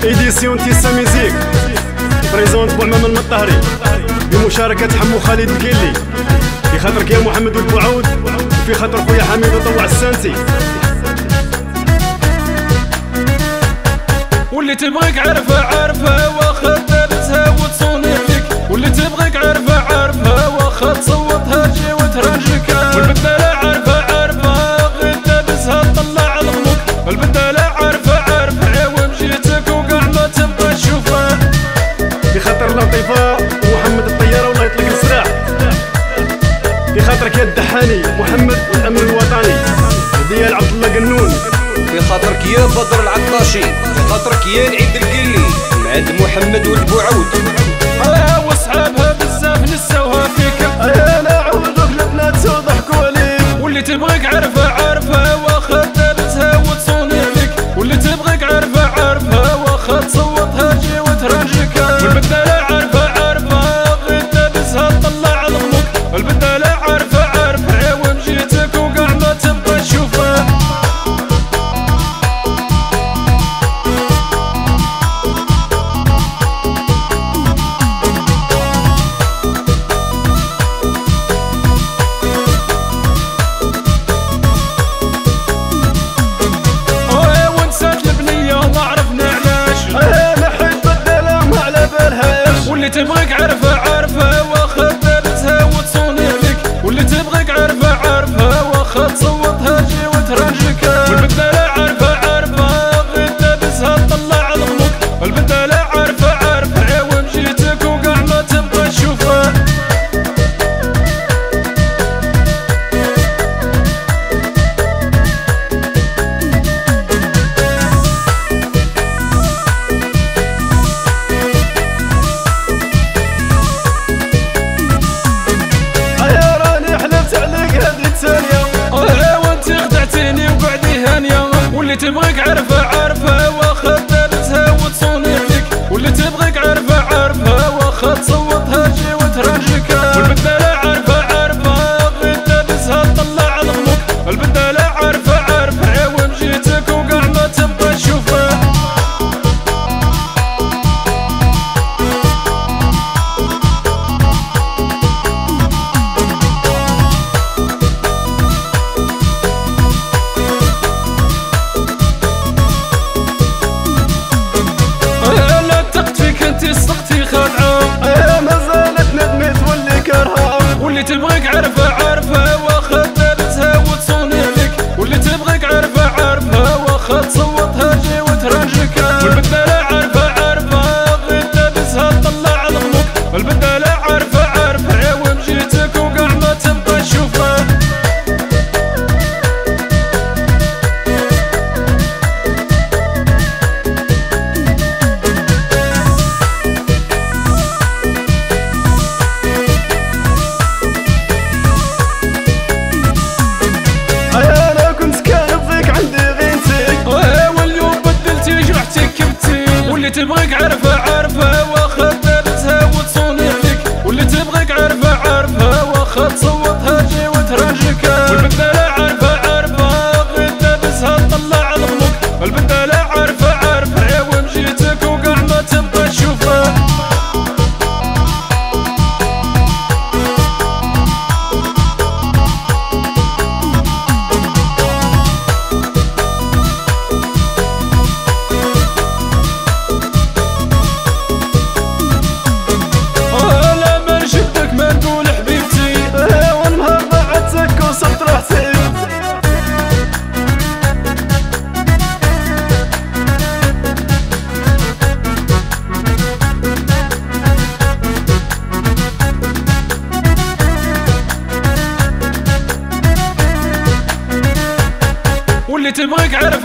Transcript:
إيديسيون تيسا ميزيك بريزونت بوعمام المطهري بمشاركة حمو خالد الكيلي، في خاطرك يا محمد والبوعود، وفي خاطر خويا حميد وطوع السانتي. واللي تبغيك عارفة واخا دابتها وتصوني فيك، واللي تبغيك عارفة واخا تصوتها تجي وترجيك. والبدالة عارفة غير دابسها تطلع لغمك، البدالة عارفة عيوم جيتك وكاع ما تبغى تشوفها. في خاطر لطيفة ومحمد الطيارة والله يطلق السراح، في خاطرك يا الدحاني محمد والأمن الوطني، هدية لعبد الله قنون. في خاطرك يا بدر العطاشي، في خاطرك يا العيد القلي، عند محمد والبوعود. وصحابها بزاف نساوها فيك، نعودوك البنات وضحكوا عليك. واللي تبغيك عارفة واخا دابتها وتصوني عليك، واللي تبغيك عارفة واخا تصوتها تجي وترجيك. والبدالة عارفة غير دابسها تطلع لغمك، البدالة عارفة عيوم جيتك وكاع ما تبغى تشوفها. واللي تبغيك عارفة واخا دابتها وتصوني عليك، واللي تبغيك عارفة واخا تصوتها تجي وترجيك. والبدالة عارفة غير دابسها تطلع لغمك، البدالة عارفة عيوم جيتك وكاع ما تبغى تشوفها. واللي تبغيك عارفة واخا دابتها وتصوني عليك، واللي تبغيك عارفة واخا تصوتها تجي وترجيك. والبدالة عارفة غير دابسها تطلع لغمك، البدالة عارفة عيوم جيتك وكاع ما تبغى تشوفها. صختي خادعة ما زالت ندمت واللي كرهة. واللي تبغيك عارفة واخا دابتها وتصوني عليك، واللي تبغيك عارفة واخا تصوتها تجي وترجيك. والبدالة عارفة غير دابسها تطلع لغمك، البدالة عارفة عيوم جيتك وكاع ما تبغى تشوفها. واللي تبغيك عارفة واخا دابتها وتصوني عليك، واللي تبغيك عارفة واخا تصوتها تجي وترجيك. والبدالة عارفة غير دابسها تطلع لغمك، البدالة عارفة عيوم جيتك وكاع ما تبغى تشوفها. واللي تبغيك